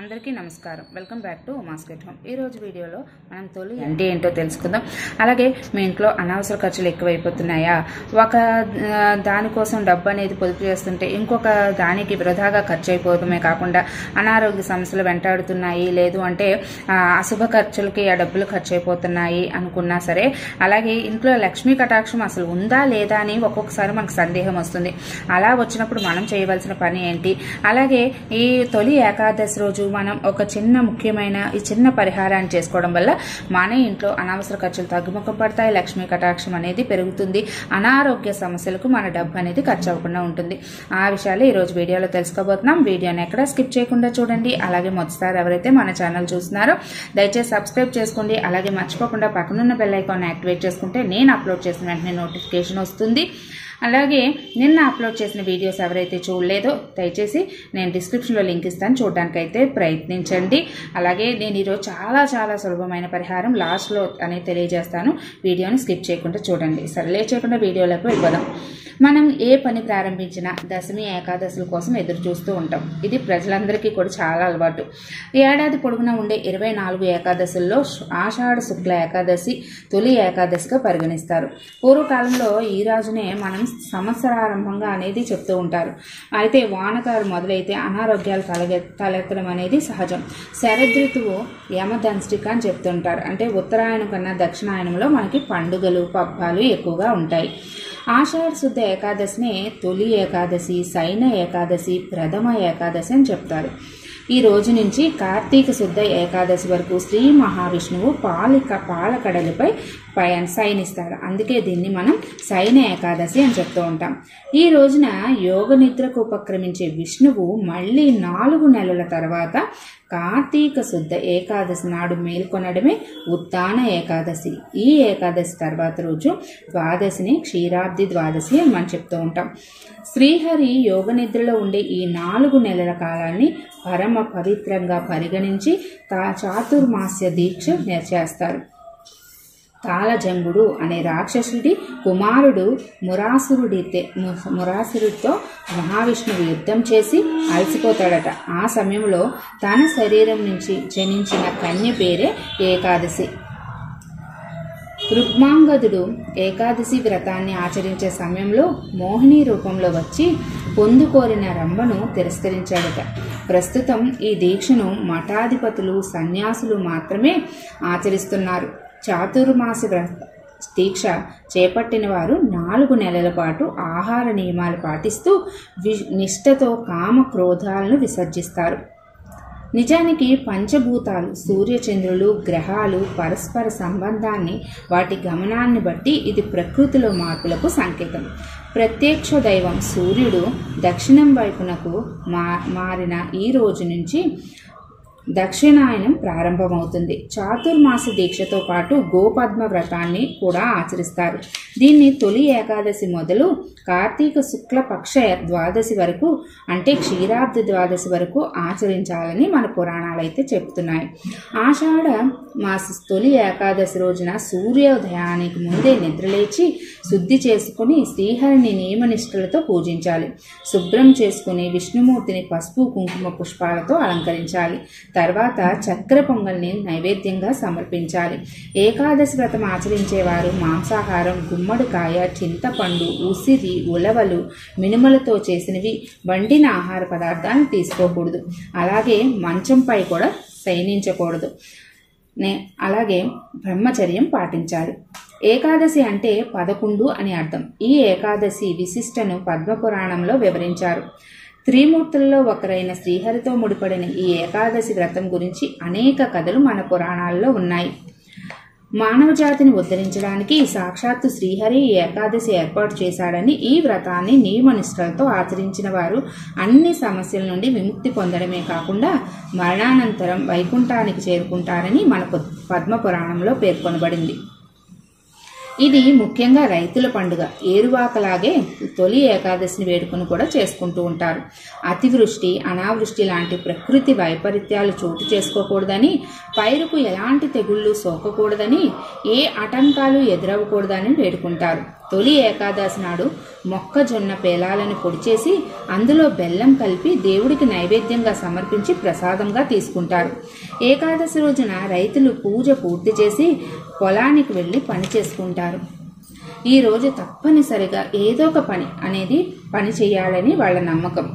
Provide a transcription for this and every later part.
అందరికీ నమస్కారం. Welcome back to Uma's kitchen home. ఈ రోజు వీడియోలో మనం తొలి అంటే ఏంటో తెలుసుకుందాం. అలాగే మీ ఇంట్లో అనవసర ఖర్చులు ఎక్కువైపోతున్నాయా, ఒక దానికోసం డబ్బు అనేది పొదుపు చేస్తుంటే ఇంకొక దానికి వృధాగా ఖర్చు అయిపోవడమే కాకుండా అనారోగ్య సమస్యలు వెంటాడుతున్నాయి, లేదు అంటే అశుభ ఖర్చులకి ఆ డబ్బులు ఖర్చు అయిపోతున్నాయి అనుకున్నా సరే, అలాగే ఇంట్లో లక్ష్మీ కటాక్షం అసలు ఉందా లేదా అని ఒక్కొక్కసారి మనకు సందేహం వస్తుంది. అలా వచ్చినప్పుడు మనం చేయవలసిన పని ఏంటి, అలాగే ఈ తొలి ఏకాదశి రోజు మనం ఒక చిన్న ముఖ్యమైన ఈ చిన్న పరిహారాన్ని చేసుకోవడం వల్ల మన ఇంట్లో అనవసర ఖర్చులు తగ్గుముఖం పడతాయి, లక్ష్మీ కటాక్షం అనేది పెరుగుతుంది, అనారోగ్య సమస్యలకు మన డబ్బు అనేది ఖర్చు అవ్వకుండా ఉంటుంది. ఆ విషయాలు ఈ రోజు వీడియోలో తెలుసుకోబోతున్నాం. వీడియోని ఎక్కడ స్కిప్ చేయకుండా చూడండి. అలాగే మొదటిసారి ఎవరైతే మన ఛానల్ చూస్తున్నారో దయచేసి సబ్స్క్రైబ్ చేసుకోండి. అలాగే మర్చిపోకుండా పక్కనున్న బెల్ ఐకాన్ యాక్టివేట్ చేసుకుంటే నేను అప్లోడ్ చేసిన వెంటనే నోటిఫికేషన్ వస్తుంది. అలాగే నిన్న అప్లోడ్ చేసిన వీడియోస్ ఎవరైతే చూడలేదో దయచేసి నేను డిస్క్రిప్షన్లో లింక్ ఇస్తాను, చూడడానికైతే ప్రయత్నించండి. అలాగే నేను ఈరోజు చాలా సులభమైన పరిహారం లాస్ట్లో అనేది తెలియజేస్తాను. వీడియోని స్కిప్ చేయకుండా చూడండి. సరే చేయకుండా వీడియోలోకి వెళ్ళిపోదాం. మనం ఏ పని ప్రారంభించినా దశమి ఏకాదశుల కోసం ఎదురు చూస్తూ ఉంటాం. ఇది ప్రజలందరికీ కూడా చాలా అలవాటు. ఏడాది పొడుగునా ఉండే 24 ఏకాదశుల్లో ఆషాఢ శుక్ల ఏకాదశి తొలి ఏకాదశిగా పరిగణిస్తారు. పూర్వకాలంలో ఈ రోజునే మనం సంవత్సరారంభంగా అనేది చెప్తూ ఉంటారు. అయితే వానకారు మొదలైతే అనారోగ్యాలు తలెత్తడం అనేది సహజం. శరదృతువు యమదంష్టిక అని చెప్తుంటారు. అంటే ఉత్తరాయణం కన్నా దక్షిణాయనంలో మనకి పండుగలు పబ్బాలు ఎక్కువగా ఉంటాయి. ఆషాఢ శుద్ధ ఏకాదశిని తొలి ఏకాదశి, శయన ఏకాదశి, ప్రథమ ఏకాదశి అని చెప్తారు. ఈ రోజు నుంచి కార్తీక శుద్ధ ఏకాదశి వరకు శ్రీ మహావిష్ణువు పాలకడలిపై శయనిస్తాడు. అందుకే దీన్ని మనం శయన ఏకాదశి అని చెప్తూ ఉంటాం. ఈ రోజున యోగ నిద్రకు ఉపక్రమించే విష్ణువు మళ్ళీ 4 నెలల తర్వాత కార్తీక శుద్ధ ఏకాదశి నాడు మేల్కొనడమే ఉత్తాన ఏకాదశి. ఈ ఏకాదశి తర్వాత రోజు ద్వాదశిని క్షీరాబ్ది ద్వాదశి అని మనం చెప్తూ ఉంటాం. శ్రీహరి యోగ నిద్రలో ఉండే ఈ 4 నెలల కాలాన్ని పరమ పవిత్రంగా పరిగణించి చాతుర్మాస్య దీక్ష చేస్తారు. తాళజంగుడు అనే రాక్షసుడి కుమారుడు మురాసురుడితో మహావిష్ణువు యుద్ధం చేసి అలసిపోతాడట. ఆ సమయంలో తన శరీరం నుంచి జనించిన కన్య పేరే ఏకాదశి. రుక్మాంగదుడు ఏకాదశి వ్రతాన్ని ఆచరించే సమయంలో మోహిని రూపంలో వచ్చి పొందుకోరిన రంభను తిరస్కరించాడట. ప్రస్తుతం ఈ దీక్షను మఠాధిపతులు సన్యాసులు మాత్రమే ఆచరిస్తున్నారు. చాతుర్మాస దీక్ష చేపట్టిన వారు 4 నెలల పాటు ఆహార నియమాలు పాటిస్తూ నిష్ఠతో కామ క్రోధాలను విసర్జిస్తారు. నిజానికి పంచభూతాలు సూర్యచంద్రులు గ్రహాలు పరస్పర సంబంధాన్ని వాటి గమనాన్ని బట్టి ఇది ప్రకృతిలో మార్పులకు సంకేతం. ప్రత్యక్ష దైవం సూర్యుడు దక్షిణం వైపునకు మారిన ఈ రోజు నుంచి దక్షిణాయనం ప్రారంభమవుతుంది. చాతుర్మాస దీక్షతో పాటు గోపద్మ వ్రతాన్ని కూడా ఆచరిస్తారు. దీన్ని తొలి ఏకాదశి మొదలు కార్తీక శుక్ల పక్ష ద్వాదశి వరకు అంటే క్షీరాబ్ది ద్వాదశి వరకు ఆచరించాలని మన పురాణాలు అయితే చెప్తున్నాయి. ఆషాఢ మాస తొలి ఏకాదశి రోజున సూర్యోదయానికి ముందే నిద్రలేచి శుద్ధి చేసుకుని శ్రీహరిని నియమనిష్టలతో పూజించాలి. శుభ్రం చేసుకుని విష్ణుమూర్తిని పసుపు కుంకుమ పుష్పాలతో అలంకరించాలి. తర్వాత చక్కెర పొంగల్ని నైవేద్యంగా సమర్పించాలి. ఏకాదశి వ్రతం ఆచరించేవారు మాంసాహారం, గుమ్మడికాయ, చింతపండు, ఉసిరి, ఉలవలు, మినుములతో చేసినవి వండిన ఆహార పదార్థాలను తీసుకోకూడదు. అలాగే మంచంపై కూడా శయనించకూడదు. అలాగే బ్రహ్మచర్యం పాటించాలి. ఏకాదశి అంటే 11 అని అర్థం. ఈ ఏకాదశి విశిష్టను పద్మపురాణంలో వివరించారు. త్రిమూర్తుల్లో ఒకరైన శ్రీహరితో ముడిపడిన ఈ ఏకాదశి వ్రతం గురించి అనేక కథలు మన పురాణాల్లో ఉన్నాయి. మానవ జాతిని ఉద్ధరించడానికి సాక్షాత్తు శ్రీహరి ఈ ఏకాదశి ఏర్పాటు చేశాడని, ఈ వ్రతాన్ని నియమనిష్టలతో ఆచరించిన వారు అన్ని సమస్యల నుండి విముక్తి పొందడమే కాకుండా మరణానంతరం వైకుంఠానికి చేరుకుంటారని మన పద్మపురాణంలో పేర్కొనబడింది. ఇది ముఖ్యంగా రైతుల పండుగ. ఏరువాకలాగే తొలి ఏకాదశిని వేడుకను కూడా చేసుకుంటూ ఉంటారు. అతివృష్టి అనావృష్టి లాంటి ప్రకృతి వైపరీత్యాలు చోటు చేసుకోకూడదని, పైరుకు ఎలాంటి తెగుళ్లు సోకకూడదని, ఏ ఆటంకాలు ఎదురవ్వకూడదని వేడుకుంటారు. తొలి ఏకాదశి నాడు మొక్కజొన్న పేలాలను పొడి చేసి అందులో బెల్లం కలిపి దేవుడికి నైవేద్యంగా సమర్పించి ప్రసాదంగా తీసుకుంటారు. ఏకాదశి రోజున రైతులు పూజ పూర్తి చేసి పొలానికి వెళ్లి పని చేసుకుంటారు. ఈ రోజు తప్పనిసరిగా ఏదో ఒక పని చేయాలని వాళ్ళ నమ్మకం.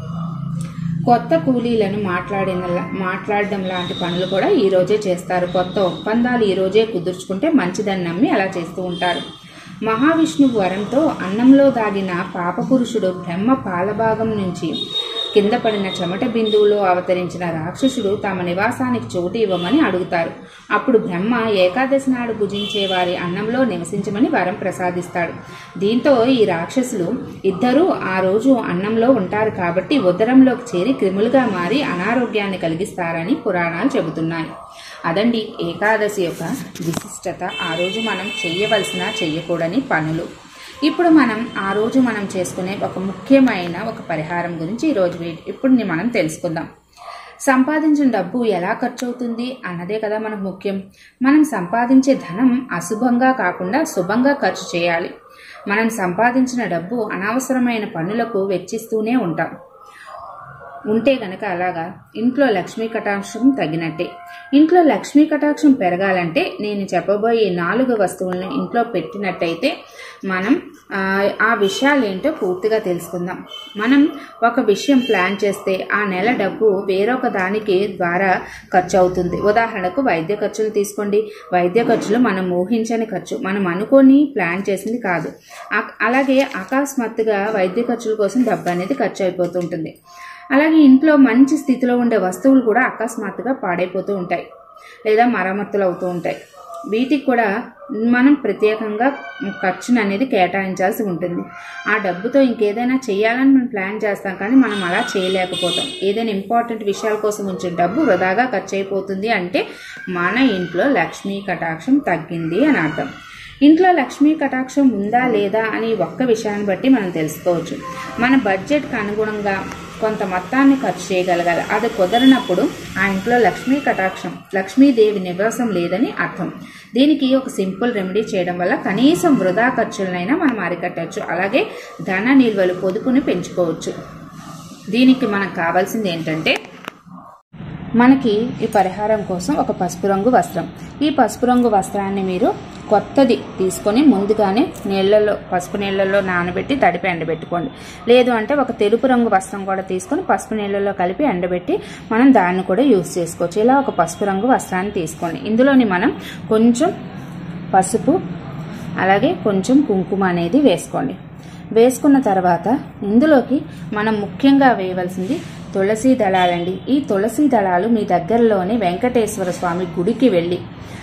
కొత్త కూలీలను మాట్లాడడం లాంటి పనులు కూడా ఈ రోజే చేస్తారు. కొత్త ఒప్పందాలు ఈ రోజే కుదుర్చుకుంటే మంచిదని నమ్మి అలా చేస్తూ ఉంటారు. మహావిష్ణువు వరంతో అన్నంలో దాగిన పాపపురుషుడు బ్రహ్మ పాలభాగం నుంచి కింద పడిన చెమట బిందువులో అవతరించిన రాక్షసుడు తమ నివాసానికి చోటు ఇవ్వమని అడుగుతారు. అప్పుడు బ్రహ్మ ఏకాదశి నాడు భుజించే వారి అన్నంలో నివసించమని వరం ప్రసాదిస్తాడు. దీంతో ఈ రాక్షసులు ఇద్దరూ ఆ రోజు అన్నంలో ఉంటారు కాబట్టి ఉదరంలోకి చేరి క్రిములుగా మారి అనారోగ్యాన్ని కలిగిస్తారని పురాణాలు చెబుతున్నాయి. అదండి ఏకాదశి యొక్క విశిష్టత. ఆ రోజు మనం చెయ్యవలసిన చెయ్యకూడని పనులు. ఇప్పుడు ఆ రోజు మనం చేసుకునే ఒక ముఖ్యమైన ఒక పరిహారం గురించి ఇప్పుడు మనం తెలుసుకుందాం. సంపాదించిన డబ్బు ఎలా ఖర్చు అవుతుంది అన్నదే కదా మనకు ముఖ్యం. మనం సంపాదించే ధనం అశుభంగా కాకుండా శుభంగా ఖర్చు చేయాలి. మనం సంపాదించిన డబ్బు అనవసరమైన పనులకు వెచ్చిస్తూనే ఉంటే గనక అలాగా ఇంట్లో లక్ష్మీ కటాక్షం తగినట్టే. ఇంట్లో లక్ష్మీ కటాక్షం పెరగాలంటే నేను చెప్పబోయే 4 వస్తువులను ఇంట్లో పెట్టినట్టయితే మనం ఆ విషయాలు ఏంటో పూర్తిగా తెలుసుకుందాం. మనం ఒక విషయం ప్లాన్ చేస్తే ఆ నెల డబ్బు వేరొక దానికి ద్వారా ఖర్చు అవుతుంది. ఉదాహరణకు వైద్య ఖర్చులు తీసుకోండి. వైద్య ఖర్చులు మనం ఊహించని ఖర్చు, మనం అనుకొని ప్లాన్ చేసింది కాదు. అలాగే అకస్మాత్తుగా వైద్య ఖర్చుల కోసం డబ్బు అనేది ఖర్చు అయిపోతుంటుంది. అలాగే ఇంట్లో మంచి స్థితిలో ఉండే వస్తువులు కూడా అకస్మాత్తుగా పాడైపోతూ ఉంటాయి లేదా మరమ్మతులు అవుతూ ఉంటాయి. వీటికి కూడా మనం ప్రత్యేకంగా ఖర్చును అనేది కేటాయించాల్సి ఉంటుంది. ఆ డబ్బుతో ఇంకేదైనా చేయాలని మనం ప్లాన్ చేస్తాం, కానీ మనం అలా చేయలేకపోతాం. ఏదైనా ఇంపార్టెంట్ విషయాల కోసం ఉంచిన డబ్బు వృధాగా ఖర్చు అయిపోతుంది అంటే మన ఇంట్లో లక్ష్మీ కటాక్షం తగ్గింది అని అర్థం. ఇంట్లో లక్ష్మీ కటాక్షం ఉందా లేదా అని ఒక్క విషయాన్ని బట్టి మనం తెలుసుకోవచ్చు. మన బడ్జెట్కి అనుగుణంగా కొంత మొత్తాన్ని ఖర్చు చేయగలగాలి. అది కుదరనప్పుడు ఆ ఇంట్లో లక్ష్మీ కటాక్షం, లక్ష్మీదేవి నివాసం లేదని అర్థం. దీనికి ఒక సింపుల్ రెమెడీ చేయడం వల్ల కనీసం వృధా ఖర్చులనైనా మనం అరికట్టవచ్చు. అలాగే ధన నిల్వలు, పొదుపుని పెంచుకోవచ్చు. దీనికి మనకు కావాల్సింది ఏంటంటే, మనకి ఈ పరిహారం కోసం ఒక పసుపు రంగు వస్త్రం. ఈ పసుపు రంగు వస్త్రాన్ని మీరు కొత్తది తీసుకొని ముందుగానే పసుపు నీళ్ళల్లో నానబెట్టి తడిపి ఎండబెట్టుకోండి. లేదు అంటే ఒక తెలుపు రంగు వస్త్రం కూడా తీసుకొని పసుపు నీళ్ళల్లో కలిపి ఎండబెట్టి మనం దాన్ని కూడా యూజ్ చేసుకోవచ్చు. ఇలా ఒక పసుపు రంగు వస్త్రాన్ని తీసుకోండి. ఇందులోని మనం కొంచెం పసుపు అలాగే కొంచెం కుంకుమ అనేది వేసుకోండి. వేసుకున్న తర్వాత ఇందులోకి మనం ముఖ్యంగా వేయవలసింది తులసి దళాలండి. ఈ తులసి దళాలు మీ దగ్గరలోని వెంకటేశ్వర స్వామి గుడికి వెళ్ళి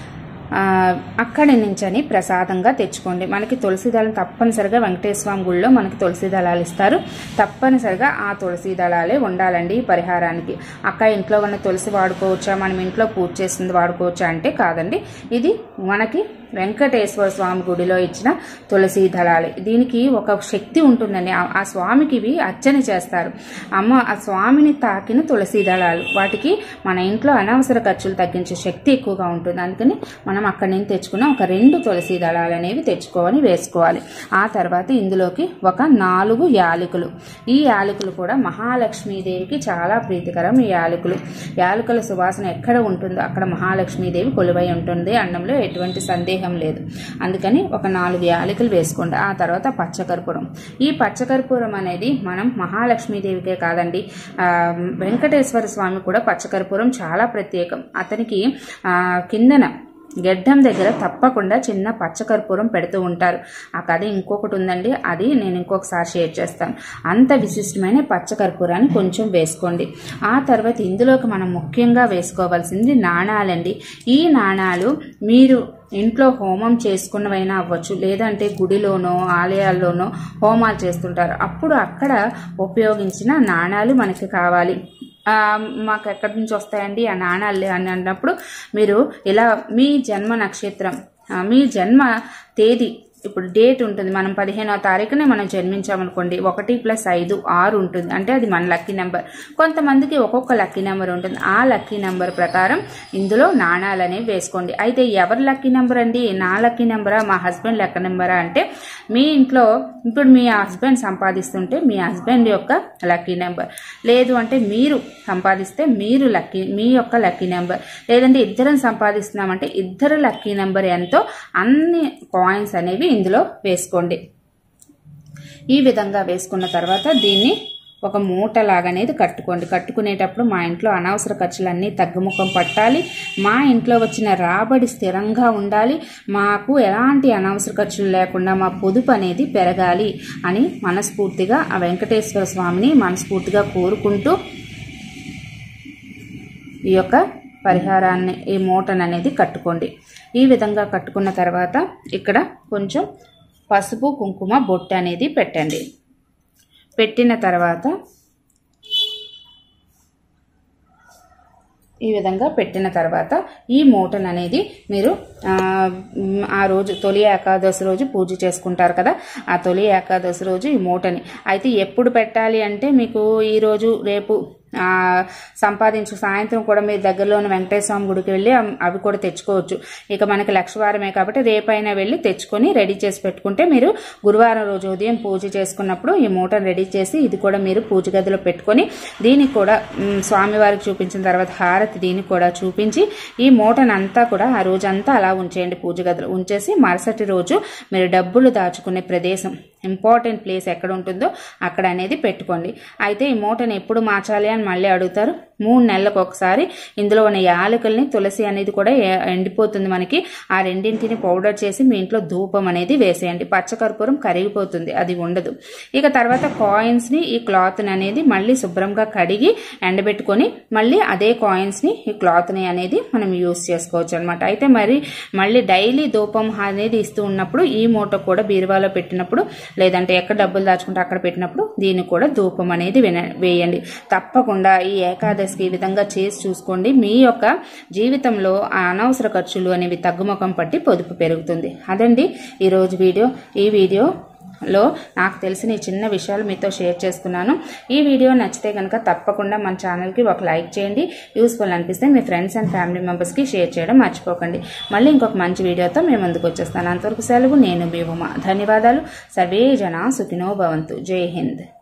అక్కడి నుంచని ప్రసాదంగా తెచ్చుకోండి. మనకి తులసి దళం తప్పనిసరిగా వెంకటేశ్వర స్వామి గుడిలో మనకి తులసి దళాలు ఇస్తారు. తప్పనిసరిగా ఆ తులసి దళాలే ఉండాలండి ఈ పరిహారానికి. అక్క ఇంట్లో ఉన్న తులసి వాడుకోవచ్చా, మనం ఇంట్లో పూజ చేసింది వాడుకోవచ్చా అంటే కాదండి. ఇది మనకి వెంకటేశ్వర స్వామి గుడిలో ఇచ్చిన తులసి దళాలు. దీనికి ఒక శక్తి ఉంటుందండి. ఆ స్వామికి ఇవి అర్చన చేస్తారు. ఆ స్వామిని తాకిన తులసి దళాలు, వాటికి మన ఇంట్లో అనవసర ఖర్చులు తగ్గించే శక్తి ఎక్కువగా ఉంటుంది. అందుకని మనం అక్కడి నుంచి తెచ్చుకున్న ఒక 2 తులసి దళాలు అనేవి తెచ్చుకొని వేసుకోవాలి. ఆ తర్వాత ఇందులోకి ఒక 4 యాలకులు. ఈ యాలకులు కూడా మహాలక్ష్మీదేవికి చాలా ప్రీతికరం. ఈ యాలకుల సువాసన ఎక్కడ ఉంటుందో అక్కడ మహాలక్ష్మీదేవి కొలువై ఉంటుంది. అన్నంలో ఎటువంటి సందేహం లేదు. అందుకని ఒక 4 యాలకులు వేసుకోండి. ఆ తర్వాత పచ్చకర్పూరం. ఈ పచ్చకర్పూరం అనేది మనం మహాలక్ష్మీదేవికే కాదండి, వెంకటేశ్వర స్వామి కూడా పచ్చకర్పూరం చాలా ప్రత్యేకం. అతనికి కిందన గెడ్డం దగ్గర తప్పకుండా చిన్న పచ్చకర్పూరం పెడుతూ ఉంటారు. ఆ కథ ఇంకొకటి ఉందండి, అది నేను ఇంకొకసారి షేర్ చేస్తాను. అంత విశిష్టమైన పచ్చకర్పూరాన్ని కొంచెం వేసుకోండి. ఆ తర్వాత ఇందులోకి మనం ముఖ్యంగా వేసుకోవాల్సింది నాణాలండి. ఈ నాణాలు మీరు ఇంట్లో హోమం చేసుకున్నవైనా అవ్వచ్చు, లేదంటే గుడిలోనో ఆలయాల్లోనో హోమాలు చేస్తుంటారు. అప్పుడు అక్కడ ఉపయోగించిన నాణాలు మనకి కావాలి. మాకు ఎక్కడి నుంచి వస్తాయండి ఆ నాణాలు అని అన్నప్పుడు మీరు ఇలా మీ జన్మ నక్షత్రం, మీ జన్మ తేదీ ఇప్పుడు డేట్ ఉంటుంది, మనం 15వ తారీఖునే మనం జన్మించామనుకోండి, 1 + 5 6 ఉంటుంది, అంటే అది మన లక్కీ నెంబర్. కొంతమందికి ఒక్కొక్క లక్కీ నెంబర్ ఉంటుంది. ఆ లక్కీ నెంబర్ ప్రకారం ఇందులో నాణాలు అనేవి వేసుకోండి. అయితే ఎవరి లక్కీ నెంబర్ అండి? నా లక్కీ నెంబరా, మా హస్బెండ్ లక్కీ నెంబరా అంటే, మీ ఇంట్లో ఇప్పుడు మీ హస్బెండ్ సంపాదిస్తుంటే మీ హస్బెండ్ యొక్క లక్కీ నెంబర్, లేదు అంటే మీరు సంపాదిస్తే మీ యొక్క లక్కీ నెంబర్, లేదంటే ఇద్దరం సంపాదిస్తున్నామంటే ఇద్దరు లక్కీ నెంబర్ ఎంతో అన్ని కాయిన్స్ అనేవి ఇందులో వేసుకోండి. ఈ విధంగా వేసుకున్న తర్వాత దీన్ని ఒక మూట లాగనేది కట్టుకోండి. కట్టుకునేటప్పుడు మా ఇంట్లో అనవసర ఖర్చులన్నీ తగ్గుముఖం పట్టాలి, మా ఇంట్లో వచ్చిన రాబడి స్థిరంగా ఉండాలి, మాకు ఎలాంటి అనవసర ఖర్చులు లేకుండా మా పొదుపు అనేది పెరగాలి అని మనస్ఫూర్తిగా ఆ వెంకటేశ్వర స్వామిని మనస్ఫూర్తిగా కోరుకుంటూ ఈ యొక్క పరిహారాన్ని, ఈ మూటను అనేది కట్టుకోండి. ఈ విధంగా కట్టుకున్న తర్వాత ఇక్కడ కొంచెం పసుపు కుంకుమ బొట్టు అనేది పెట్టండి. పెట్టిన తర్వాత ఈ విధంగా పెట్టిన తర్వాత ఈ మూటను అనేది మీరు ఆ రోజు తొలి ఏకాదశి రోజు పూజ చేసుకుంటారు కదా, ఆ తొలి ఏకాదశి రోజు ఈ మూటని అయితే ఎప్పుడు పెట్టాలి అంటే, మీకు ఈరోజు రేపు సంపాదించు సాయంత్రం కూడా మీరు దగ్గరలోని వెంకటేశ్వర స్వామి గుడికి వెళ్ళి అవి కూడా తెచ్చుకోవచ్చు. ఇక మనకి లక్షవారమే కాబట్టి రేపైనా వెళ్ళి తెచ్చుకొని రెడీ చేసి పెట్టుకుంటే, మీరు గురువారం రోజు ఉదయం పూజ చేసుకున్నప్పుడు ఈ మూటను రెడీ చేసి ఇది కూడా మీరు పూజ గదిలో పెట్టుకొని, దీనికి కూడా స్వామివారికి చూపించిన తర్వాత హారతి దీనికి కూడా చూపించి ఈ మూటనంతా కూడా ఆ రోజంతా అలా ఉంచేయండి. పూజ గదిలో ఉంచేసి మరుసటి రోజు మీరు డబ్బులు దాచుకునే ప్రదేశం, ఇంపార్టెంట్ ప్లేస్ ఎక్కడ ఉంటుందో అక్కడ అనేది పెట్టుకోండి. అయితే ఈ మూటను ఎప్పుడు మార్చాలి అని మళ్ళీ అడుగుతారు. 3 నెలలకు ఒకసారి ఇందులో ఉన్న యాలకుల్ని, తులసి అనేది కూడా ఎండిపోతుంది మనకి, ఆ రెండింటిని పౌడర్ చేసి మీ ఇంట్లో ధూపం అనేది వేసేయండి. పచ్చకర్పూరం కరిగిపోతుంది, అది ఉండదు. ఇక తర్వాత కాయిన్స్ ని, ఈ క్లాత్ అనేది మళ్ళీ శుభ్రంగా కడిగి ఎండబెట్టుకొని మళ్ళీ అదే కాయిన్స్ ని, ఈ క్లాత్ ని అనేది మనం యూజ్ చేసుకోవచ్చు అనమాట. అయితే మళ్ళీ డైలీ ధూపం అనేది ఇస్తూ ఉన్నప్పుడు ఈ మూట కూడా బీరువాలో పెట్టినప్పుడు, లేదంటే ఎక్కడ డబ్బులు దాచుకుంటే అక్కడ పెట్టినప్పుడు దీన్ని కూడా ధూపం అనేది వేయండి. తప్పకుండా ఈ ఏకాదశికి ఈ విధంగా చేసి చూసుకోండి. మీ యొక్క జీవితంలో ఆ అనవసర ఖర్చులు అనేవి తగ్గుముఖం పట్టి పొదుపు పెరుగుతుంది. అదండి ఈరోజు వీడియో. ఈ వీడియోలో నాకు తెలిసిన ఈ చిన్న విషయాలు మీతో షేర్ చేసుకున్నాను. ఈ వీడియో నచ్చితే కనుక తప్పకుండా మన ఛానల్కి ఒక లైక్ చేయండి. యూస్ఫుల్ అనిపిస్తే మీ ఫ్రెండ్స్ అండ్ ఫ్యామిలీ మెంబర్స్కి షేర్ చేయడం మర్చిపోకండి. మళ్ళీ ఇంకొక మంచి వీడియోతో మేము ముందుకు వచ్చేస్తాను. అంతవరకు సెలవు. నేను బి ఉమా. ధన్యవాదాలు. సర్వే జనా సుఖినో భవంతు. జై హింద్.